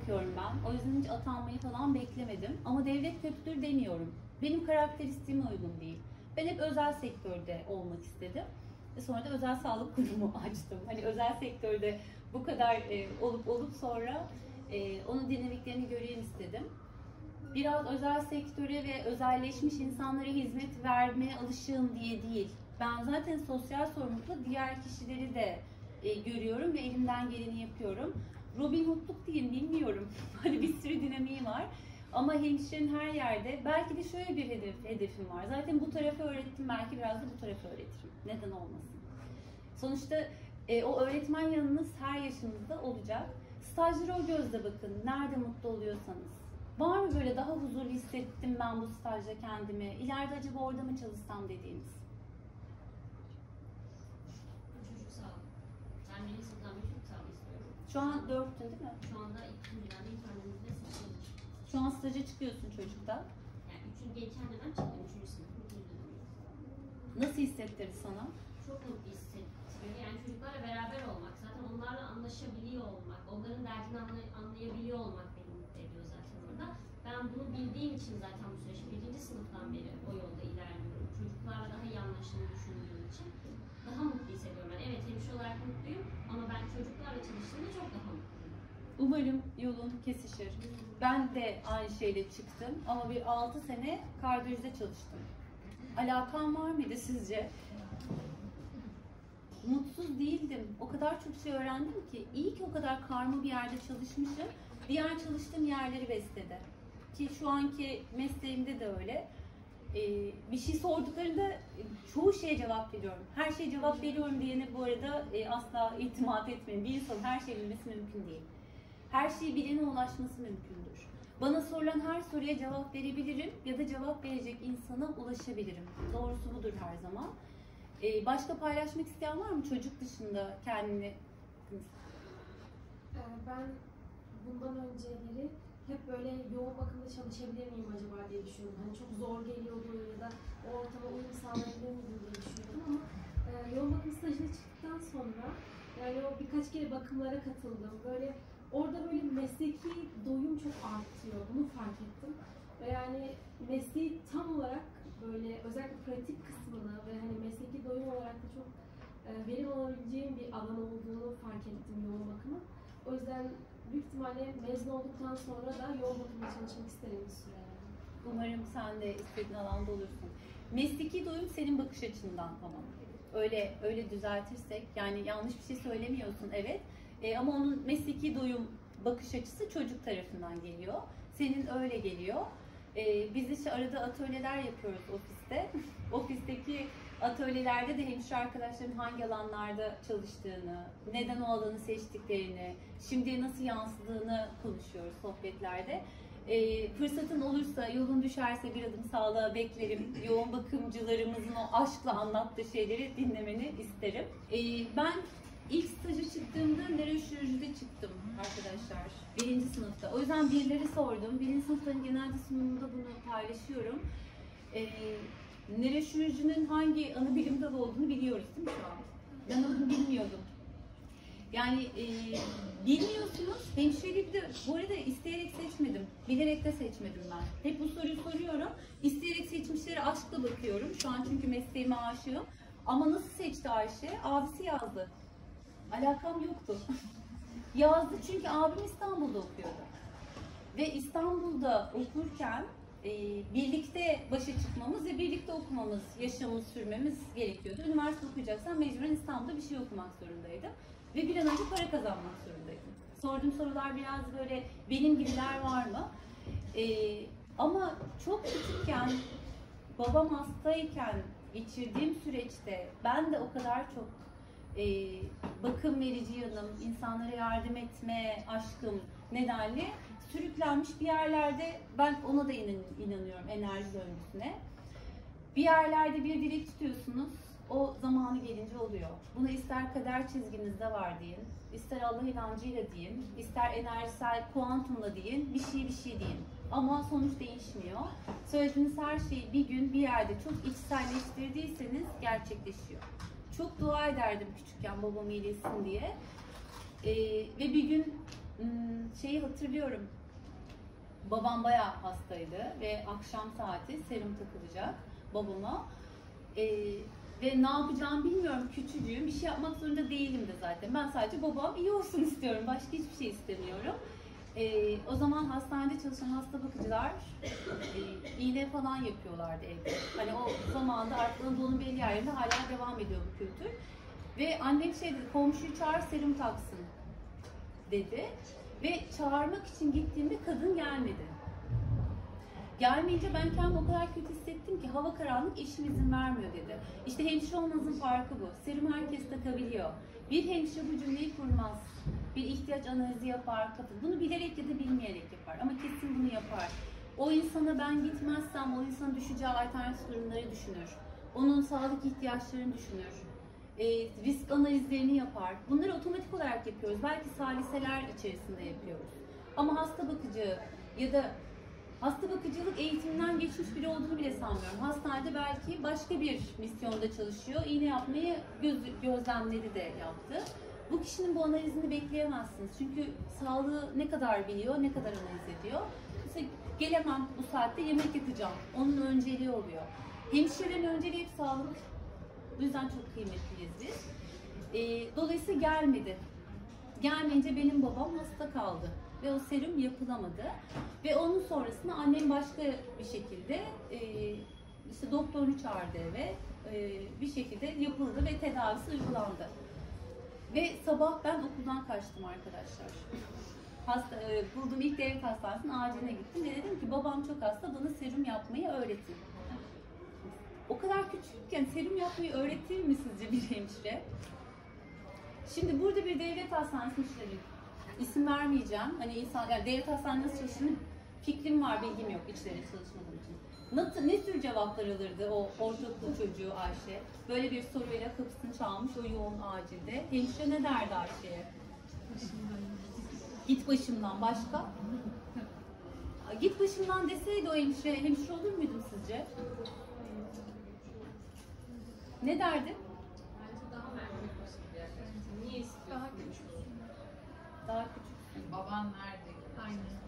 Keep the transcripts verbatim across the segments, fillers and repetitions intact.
yapıyorum ben. O yüzden hiç atanmayı falan beklemedim. Ama devlet kötüdür demiyorum. Benim karakteristiğime uygun değil. Ben hep özel sektörde olmak istedim. Sonra da özel sağlık kurumu açtım. Hani özel sektörde bu kadar e, olup olup sonra e, onun dinamiklerini göreyim istedim. Biraz özel sektöre ve özelleşmiş insanlara hizmet vermeye alışığım diye değil. Ben zaten sosyal sorumlulukla diğer kişileri de e, görüyorum ve elimden geleni yapıyorum. Robin Hood'luk diyeyim bilmiyorum. Hani bir sürü dinamiği var. Ama hemşirenin her yerde belki de şöyle bir hedef, hedefim var. Zaten bu tarafı öğrettim, belki biraz da bu tarafı öğretirim. Neden olmasın? Sonuçta e, o öğretmen yanınız her yaşınızda olacak. Stajlara o gözle bakın, nerede mutlu oluyorsanız. Var mı böyle daha huzurlu hissettim ben bu stajda kendimi, ileride acaba orada mı çalışsam dediğiniz? Çocuk sağlığı. Ben birinci sınıftan bir çocuk sağlığı istiyorum. Şu an dörttün değil mi? Şu anda ikinciden ilk öğrenimizde seçiyorum. Şu an staja çıkıyorsun çocukta. Yani üçüncü geçen dönem çıktım, üçüncü sınıf, üçüncü dönem. Nasıl hissettirir sana? Çok mutlu hissettiriyor. Yani çocuklarla beraber olmak, zaten onlarla anlaşabiliyor olmak, onların derdini anlay anlayabiliyor olmak beni mutlu ediyor zaten orada. Ben bunu bildiğim için zaten bu süreç birinci sınıftan beri o yolda ilerliyorum. Çocuklarla daha iyi anlaştığımı düşündüğüm için daha mutlu hissediyorum. Yani evet, hemşire olarak mutluyum ama ben çocuklarla çalıştığımda çok daha mutluyum. Umarım yolun kesişir. Ben de aynı şeyle çıktım ama bir altı sene kardiyolojide çalıştım. Alakam var mıydı sizce? Mutsuz değildim. O kadar çok şey öğrendim ki. İyi ki o kadar karma bir yerde çalışmışım. Diğer çalıştığım yerleri besledi. Ki şu anki mesleğimde de öyle. Ee, bir şey sorduklarında çoğu şeye cevap veriyorum. Her şeye cevap veriyorum diyene bu arada e, asla itimat etmeyin. Bir insanın her şeyi bilmesi mümkün değil. Her şeyi bilene ulaşması mümkündür. Bana sorulan her soruya cevap verebilirim ya da cevap verecek insana ulaşabilirim. Doğrusu budur her zaman. Ee, başka paylaşmak isteyen var mı çocuk dışında kendini? Ee, ben bundan önceleri hep böyle yoğun bakımda çalışabilir miyim acaba diye düşünüyordum. Hani çok zor geliyordu ya da o ortama uyum sağlayabilir miyim diye düşünüyordum ama e, yoğun bakım stajına çıktıktan sonra yani o birkaç kere bakımlara katıldım. Böyle orada böyle mesleki doyum çok artıyor. Bunu fark ettim. Ve yani mesleği tam olarak böyle özellikle pratik kısmını ve hani mesleki doyum olarak da çok e, verim alabileceğim bir alan olduğunu fark ettim yoğun bakımı. O yüzden büyük ihtimalle mezun olduktan sonra da yoğun bakımda çalışmak isterim bir süre. Umarım sen de istediğin alanda olursun. Mesleki doyum senin bakış açından tamam. Öyle öyle düzeltirsek, yani yanlış bir şey söylemiyorsun evet. E, ama onun mesleki doyum bakış açısı çocuk tarafından geliyor. Senin öyle geliyor. E, biz işte arada atölyeler yapıyoruz ofiste. Ofisteki atölyelerde de hemşire arkadaşların hangi alanlarda çalıştığını, neden o alanı seçtiklerini, şimdiye nasıl yansıdığını konuşuyoruz sohbetlerde. E, fırsatın olursa, yolun düşerse bir adım sağlığa beklerim. Yoğun bakımcılarımızın o aşkla anlattığı şeyleri dinlemeni isterim. E, ben ilk staja çıktığımda nöroşirurjide çıktım arkadaşlar. Birinci sınıfta. O yüzden birileri sordum. Birinci sınıfların genelde sunumunda bunu paylaşıyorum. E, nöroşirurjinin hangi ana bilim dalı olduğunu biliyoruz değil mi şu an? Ben onu bilmiyordum. Yani e, bilmiyorsunuz. Hemşireliği de bu arada isteyerek seçmedim. Bilerek de seçmedim ben. Hep bu soruyu soruyorum. İsteyerek seçmişlere aşkla bakıyorum. Şu an çünkü mesleğime aşığım. Ama nasıl seçti Ayşe? Abisi yazdı. Alakam yoktu. Yazdı çünkü abim İstanbul'da okuyordu. Ve İstanbul'da okurken e, birlikte başa çıkmamız ve birlikte okumamız, yaşamımız sürmemiz gerekiyordu. Üniversite okuyacaksan mecburen İstanbul'da bir şey okumak zorundaydım. Ve bir an önce para kazanmak zorundaydım. Sorduğum sorular biraz böyle benim gibiler var mı? Ee, ama çok küçükken, babam hastayken geçirdiğim süreçte ben de o kadar çok e, bakım verici yanım, insanlara yardım etme aşkım nedenle sürüklenmiş bir yerlerde ben ona da inan inanıyorum enerji döngüsüne. Bir yerlerde bir dilek tutuyorsunuz. O zamanı gelince oluyor. Bunu ister kader çizginizde var deyin, ister Allah inancıyla deyin, ister enerjisel kuantumla deyin, bir şey bir şey deyin. Ama sonuç değişmiyor. Söylediğiniz her şeyi bir gün bir yerde çok içselleştirdiyseniz gerçekleşiyor. Çok dua ederdim küçükken babam iyileşsin diye. Ee, ve bir gün Hmm, şeyi hatırlıyorum. Babam bayağı hastaydı ve akşam saati serum takılacak babama. Ee, ve ne yapacağımı bilmiyorum, küçücüğüm, bir şey yapmak zorunda değilim de zaten. Ben sadece babam iyi olsun istiyorum, başka hiçbir şey istemiyorum. Ee, o zaman hastanede çalışan hasta bakıcılar e, iğne falan yapıyorlardı evde. Hani o zamanda artık Anadolu'nun belli yerlerinde hala devam ediyor bu kültür. Ve annem şey dedi, komşuyu çağır serum taksın dedi. Ve çağırmak için gittiğimde kadın gelmedi. Gelmeyince ben kendimi o kadar kötü hissettim ki hava karanlık, eşim izin vermiyor dedi. İşte hemşire olmanızın farkı bu. Serum herkes takabiliyor. Bir hemşire bu cümleyi kurmaz. Bir ihtiyaç analizi yapar, katır. Bunu bilerek ya da bilmeyerek yapar ama kesin bunu yapar. O insana ben gitmezsem o insanın düşeceği alternatif durumları düşünür. Onun sağlık ihtiyaçlarını düşünür. E, risk analizlerini yapar. Bunları otomatik olarak yapıyoruz. Belki saliseler içerisinde yapıyoruz. Ama hasta bakıcı ya da hasta bakıcılık eğitiminden geçmiş biri olduğunu bile sanmıyorum. Hastanede belki başka bir misyonda çalışıyor. İğne yapmayı göz, gözlemleri de yaptı. Bu kişinin bu analizini bekleyemezsiniz. Çünkü sağlığı ne kadar biliyor, ne kadar analiz ediyor. Mesela gelemem bu saatte, yemek yapacağım. Onun önceliği oluyor. Hemşirelerin önceliği hep sağlık. Bu yüzden çok kıymetliyiz biz. E, dolayısıyla gelmedi. Gelmeyince benim babam hasta kaldı. Ve o serum yapılamadı. Ve onun sonrasında annem başka bir şekilde e, işte doktorunu çağırdı eve. E, bir şekilde yapıldı ve tedavisi uygulandı. Ve sabah ben okuldan kaçtım arkadaşlar. Hasta, e, bulduğum ilk devlet hastanesinin aciline gittim ve dedim ki babam çok hasta, bana serum yapmayı öğretin. O kadar küçükken serum yapmayı öğretir mi sizce bir hemşire? Şimdi burada bir devlet hastanesi hemşiresi, isim vermeyeceğim. Hani insan, yani devlet hastanesi nasıl çalıştığını fikrim var, bilgim yok içlerinde çalışmadığım için. Nasıl, ne tür cevaplar alırdı o ortaokul çocuğu Ayşe? Böyle bir soruyla kapısını çalmış o yoğun acilde. Hemşire ne derdi Ayşe'ye? Git başımdan. Başka? Git başımdan deseydi o hemşire, hemşire olur muydum sizce? Ne derdi? Daha merhametli. Niye istiyorsun? Daha küçük. Daha küçük. Baban nerede? Aynen.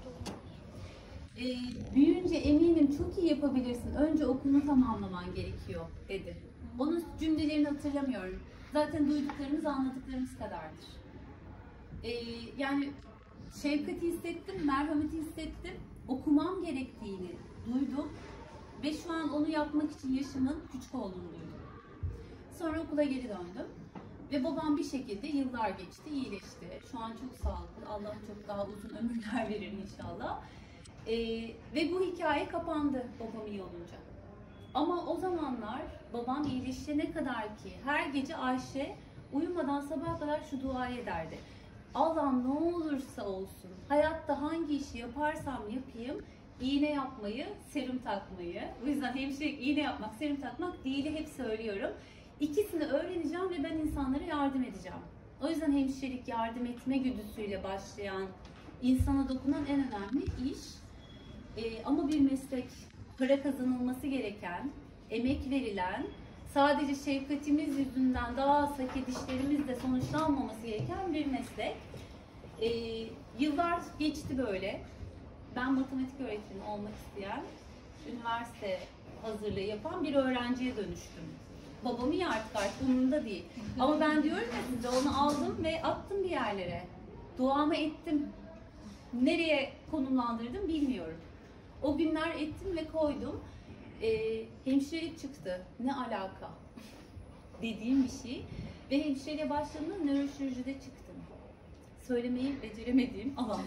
Ee, büyüyünce eminim çok iyi yapabilirsin. Önce okulunu tamamlaman gerekiyor dedi. Onun cümlelerini hatırlamıyorum. Zaten duyduklarımız, anladıklarımız kadardır. Ee, yani şefkati hissettim, merhameti hissettim. Okumam gerektiğini duydum. Ve şu an onu yapmak için yaşımın küçük olduğunu duydum. Sonra okula geri döndüm. Ve babam bir şekilde yıllar geçti, iyileşti. Şu an çok sağlıklı. Allah çok daha uzun ömürler verir inşallah. Ee, ve bu hikaye kapandı babam iyi olunca. Ama o zamanlar babam iyileşene kadar ki her gece Ayşe uyumadan sabaha kadar şu duayı ederdi. Allah'ım ne olursa olsun, hayatta hangi işi yaparsam yapayım, iğne yapmayı, serum takmayı. O yüzden hemşirelik iğne yapmak, serum takmak değil, hep söylüyorum. İkisini öğreneceğim ve ben insanlara yardım edeceğim. O yüzden hemşirelik yardım etme güdüsüyle başlayan, insana dokunan en önemli iş. Ee, ama bir meslek, para kazanılması gereken, emek verilen, sadece şefkatimiz yüzünden daha az hak edişlerimizle sonuçlanmaması gereken bir meslek. Ee, yıllar geçti böyle. Ben matematik öğretmeni olmak isteyen, üniversite hazırlığı yapan bir öğrenciye dönüştüm. Babam iyi artık artık umurumda değil. Ama ben diyorum ya size, onu aldım ve attım bir yerlere. Duamı ettim. Nereye konumlandırdım bilmiyorum. O günler ettim ve koydum. Ee, hemşirelik çıktı. Ne alaka? Dediğim bir şey. Ve hemşireliğe başladığımda nöroşirurjide çıktım. Söylemeyi beceremediğim alan.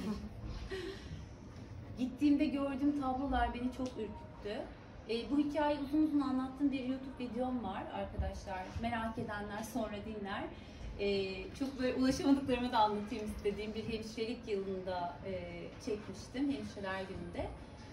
Gittiğimde gördüğüm tablolar beni çok ürküttü. E, bu hikayeyi uzun uzun anlattığım bir YouTube videom var arkadaşlar. Merak edenler sonra dinler. E, çok böyle ulaşamadıklarımı da anlatayım istediğim bir hemşirelik yılında e, çekmiştim. Hemşireler gününde.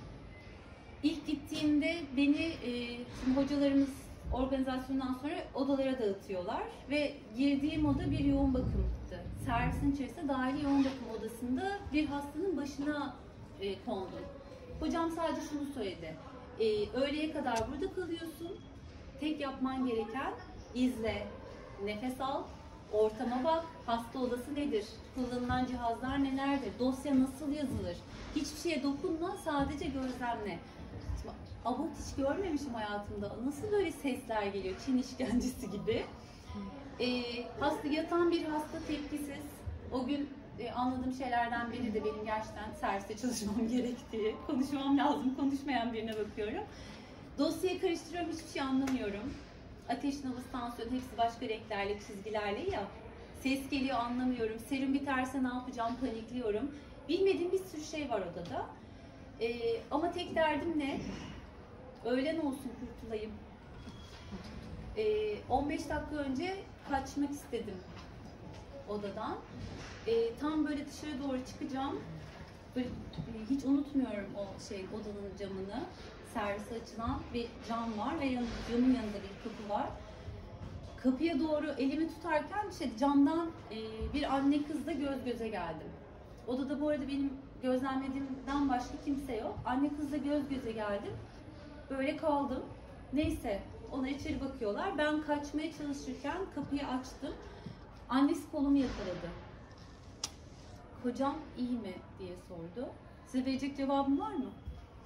İlk gittiğimde beni, e, şimdi hocalarımız organizasyondan sonra odalara dağıtıyorlar. Ve girdiğim oda bir yoğun bakımdı. Servisin içerisinde dahili yoğun bakım odasında bir hastanın başına e, kondum. Hocam sadece şunu söyledi. Ee, öğleye kadar burada kalıyorsun. Tek yapman gereken izle, nefes al, ortama bak, hasta odası nedir? Kullanılan cihazlar nelerdir? Dosya nasıl yazılır? Hiçbir şeye dokunma, sadece gözlemle. Şimdi, abort hiç görmemişim hayatımda. Nasıl böyle sesler geliyor? Çin işkencesi gibi. E, hasta yatan bir hasta tepkisiz. O gün e, anladığım şeylerden biri de benim gerçekten serviste çalışmam gerektiği. Konuşmam lazım, konuşmayan birine bakıyorum. Dosyayı karıştırıyorum, hiçbir şey anlamıyorum. Ateş, nabız, tansiyon hepsi başka renklerle, çizgilerle ya. Ses geliyor, anlamıyorum. Serum biterse ne yapacağım, panikliyorum. Bilmediğim bir sürü şey var odada. Ee, ama tek derdim ne? Öğlen olsun, kurtulayım. Ee, on beş dakika önce kaçmak istedim odadan. Ee, tam böyle dışarı doğru çıkacağım. Böyle, hiç unutmuyorum o şey odanın camını. Servise açılan bir cam var ve yan, camın yanında bir kapı var. Kapıya doğru elimi tutarken işte camdan e, bir anne kızla göz göze geldim. Odada bu arada benim gözlemlediğimden başka kimse yok. Anne kızla göz göze geldim. Böyle kaldım. Neyse, onlar içeri bakıyorlar. Ben kaçmaya çalışırken kapıyı açtım. Annesi kolumu yakaladı. Kocam iyi mi diye sordu. Size verecek cevabım var mı?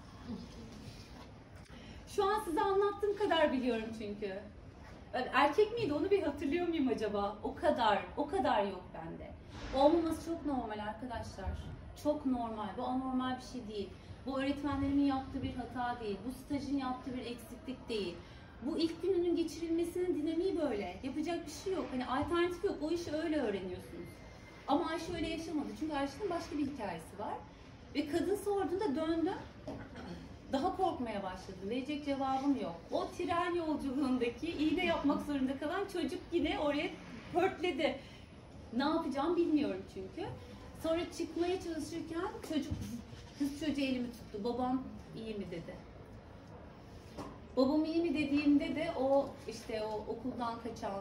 Şu an size anlattığım kadar biliyorum çünkü. Erkek miydi onu bir hatırlıyor muyum acaba? O kadar, o kadar yok bende. Olmaması çok normal arkadaşlar. Çok normal. Bu anormal bir şey değil. Bu öğretmenlerimin yaptığı bir hata değil. Bu stajın yaptığı bir eksiklik değil. Bu ilk gününün geçirilmesinin dinamiği böyle. Yapacak bir şey yok. Hani alternatif yok. O işi öyle öğreniyorsunuz. Ama Ayşe öyle yaşamadı. Çünkü Ayşe'nin başka bir hikayesi var. Ve kadın sorduğunda döndüm. Daha korkmaya başladım. Verecek cevabım yok. O tren yolculuğundaki iğne yapmak zorunda kalan çocuk yine oraya pörtledi. Ne yapacağım bilmiyorum çünkü. Sonra çıkmaya çalışırken çocuk, kız çocuğu elimi tuttu. Babam iyi mi dedi. Babam iyi mi dediğimde de o işte o okuldan kaçan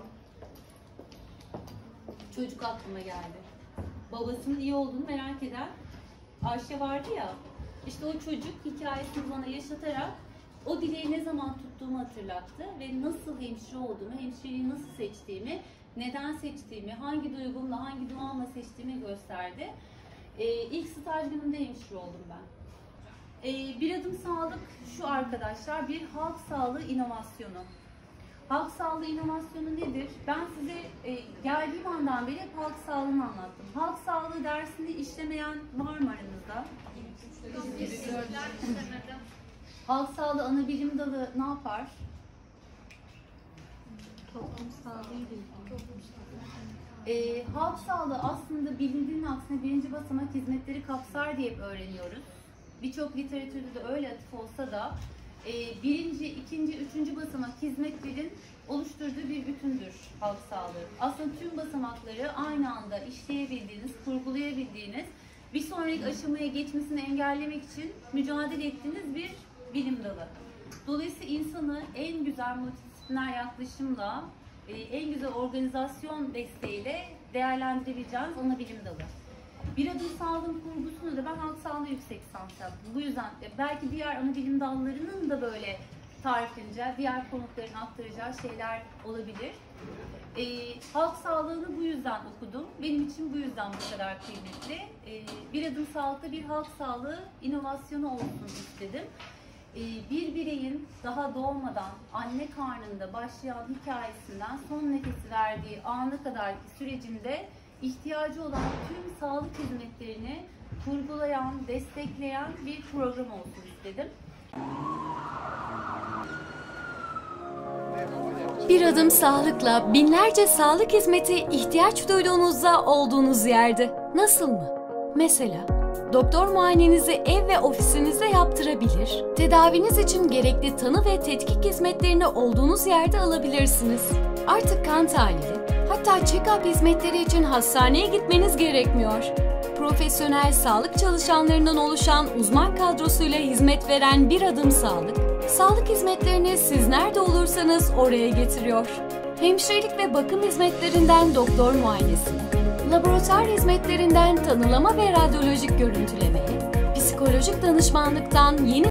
çocuk aklıma geldi. Babasının iyi olduğunu merak eden Ayşe vardı ya. İşte o çocuk hikayesini bana yaşatarak o dileği ne zaman tuttuğumu hatırlattı ve nasıl hemşire olduğumu, hemşireliği nasıl seçtiğimi, neden seçtiğimi, hangi duygumla, hangi duamla seçtiğimi gösterdi. Ee, ilk staj günümde hemşire oldum ben. Ee, bir adım sağlık şu arkadaşlar, bir halk sağlığı inovasyonu. Halk sağlığı inovasyonu nedir? Ben size e, geldiğim andan beri hep halk sağlığını anlattım. Halk sağlığı dersinde işlemeyen var mı aranızda? Halk sağlığı ana bilim dalı ne yapar? Toplum sağlığı ile ilgili. E, halk sağlığı aslında bilindiğinin aksine birinci basamak hizmetleri kapsar diye öğreniyoruz. Birçok literatürde de öyle atıf olsa da e, birinci, ikinci, üçüncü basamak hizmetlerin oluşturduğu bir bütündür halk sağlığı. Aslında tüm basamakları aynı anda işleyebildiğiniz, kurgulayabildiğiniz, bir sonraki aşamaya geçmesini engellemek için mücadele ettiğiniz bir bilim dalı. Dolayısıyla insanı en güzel multidisipliner yaklaşımla, en güzel organizasyon desteğiyle değerlendirebileceğiniz ana bilim dalı. Bir adım sağlığın kurgusunu da ben halk sağlığı yüksek lisans yaptım. Bu yüzden belki diğer ana bilim dallarının da böyle tarifince diğer konukların aktaracağı şeyler olabilir. E, halk sağlığını bu yüzden okudum. Benim için bu yüzden bu kadar kıymetli. E, bir adım sağlıkta bir halk sağlığı inovasyonu olsun istedim. E, bir bireyin daha doğmadan anne karnında başlayan hikayesinden son nefesi verdiği ana kadarki sürecinde ihtiyacı olan tüm sağlık hizmetlerini kurgulayan, destekleyen bir program olsun istedim. Bir adım sağlıkla binlerce sağlık hizmeti ihtiyaç duyduğunuzda olduğunuz yerde. Nasıl mı? Mesela doktor muayenenizi ev ve ofisinizde yaptırabilir, tedaviniz için gerekli tanı ve tetkik hizmetlerini olduğunuz yerde alabilirsiniz. Artık kan tahlili, hatta check-up hizmetleri için hastaneye gitmeniz gerekmiyor. Profesyonel sağlık çalışanlarından oluşan uzman kadrosuyla hizmet veren Bir Adım Sağlık, sağlık hizmetlerini siz nerede olursanız oraya getiriyor. Hemşirelik ve bakım hizmetlerinden doktor muayenesine, laboratuvar hizmetlerinden tanılama ve radyolojik görüntülemeye, psikolojik danışmanlıktan yeni